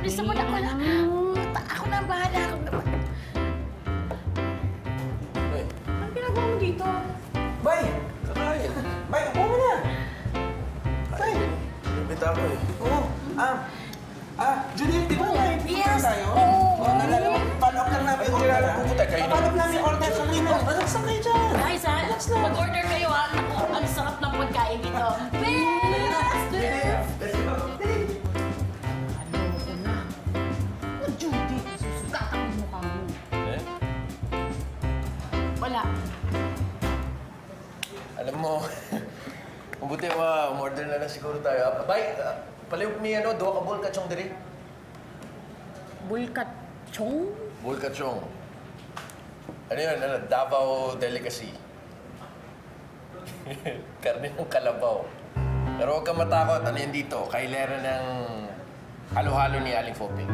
Bilisan mo na ako na. Ako na ang bahala. Bay. Anong ginagawa mo dito? Bay! Kakain. Bay, upo mo na. Bay. Bita ko eh. Oo. Judith, di ba may pupunta tayo? Oo. Nalala mo, follow up lang namin yung order. Follow up namin yung order. Sandali mo. Relax lang kayo dyan. Guys, ha? Mag-order kayo, ha? Ang sarap ng pagkain dito. Best! Let's go. Ano na? Oh, Judy, susugatan mo mukha mo. Eh? Wala. Alam mo, mabuti umorder na lang siguro tayo. Bay, palihog mi duwa ka bol kachong diri. Bulkachong? Bol kachong. Ano yun? Davao delicacy. Karne ng kalabaw. Pero huwag kang matakot. Ano yan dito? Kailera ng halo-halo ni Aling Foping.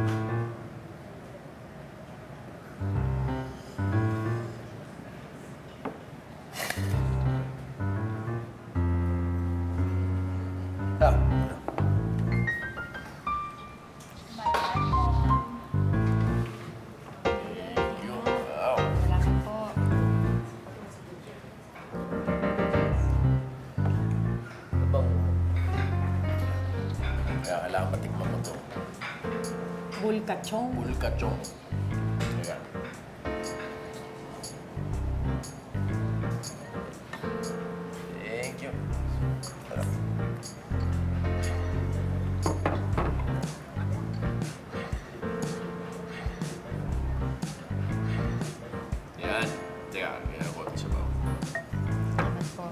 Kailangan matikman mo ito. Bulkachong? Bulkachong. Ayan. Thank you. Sarap. Yan. Teka, kaya ako ito sa bawah. Salamat po.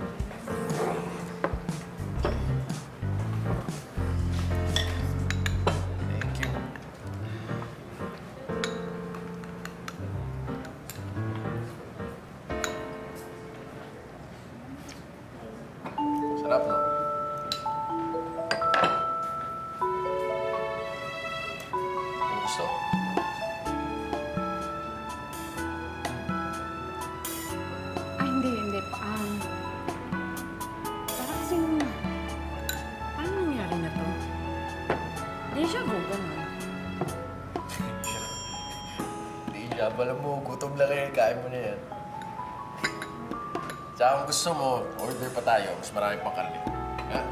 Thank you. Sarap, no? Ang gusto? Hindi. Parang kasing... Paano nangyari na to? Deja vu, gano'n. Hindi siya. Alam mo, gutom lang eh. Kain mo na yan. Tsaka kung gusto mo, order pa tayo. Mas marami pang karne. Ha?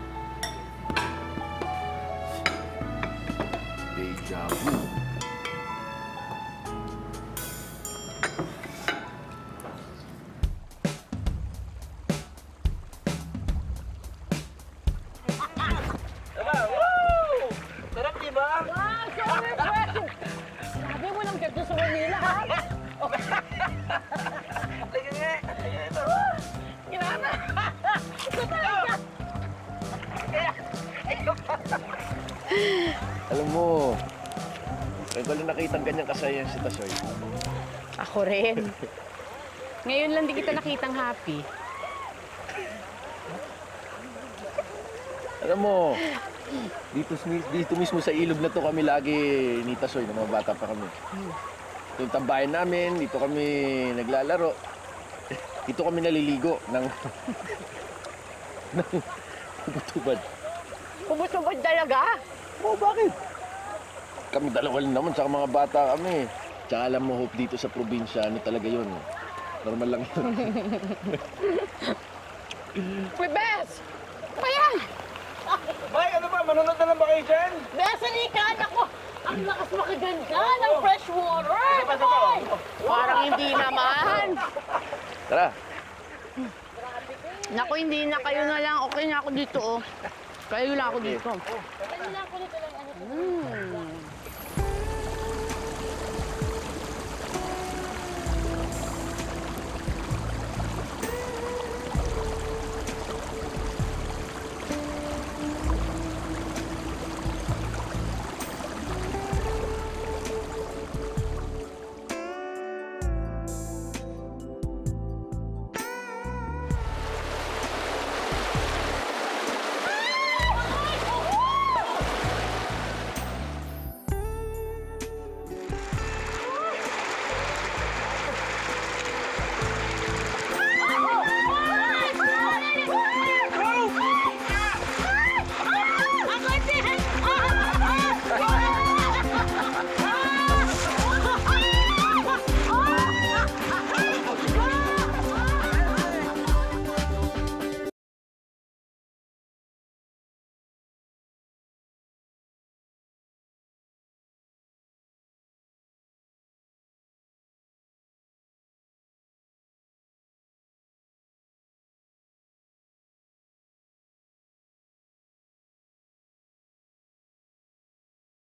Deja vu. Sarap, di ba? Wow! So refreshing! Sabi mo lang dito sa Manila, ha? Lagi nga. Ito. Ginana! Ito talaga! Alam mo, ngayon ko lang nakitang ganyang kasaya si Tasoy. Ako rin. Ngayon lang di kita nakitang happy. Alam mo, dito mismo sa ilog na to kami lagi ni Tasoy, ng mga bata pa kami. Ito yung tambayan namin, dito kami naglalaro. Dito kami naliligo ng tubad. Ubod-ubod talaga? Oo, bakit? Kami dalawa lang naman, tsaka mga bata kami. Tsaka alam mo, Hope, dito sa probinsya, ano talaga yun? Normal lang yun. Uy, Bes! Ayan! Bay, ano ba? Manonood na lang ba kayo dyan? Bes, halikan ako! Ang lakas makaganda ng fresh water! Sapa, sapa. Boy! Parang hindi naman. Tara. Naku, hindi na. Kayo na lang. Okay na ako dito, oh. Kayo lang ako dito. Kayo na ako dito lang.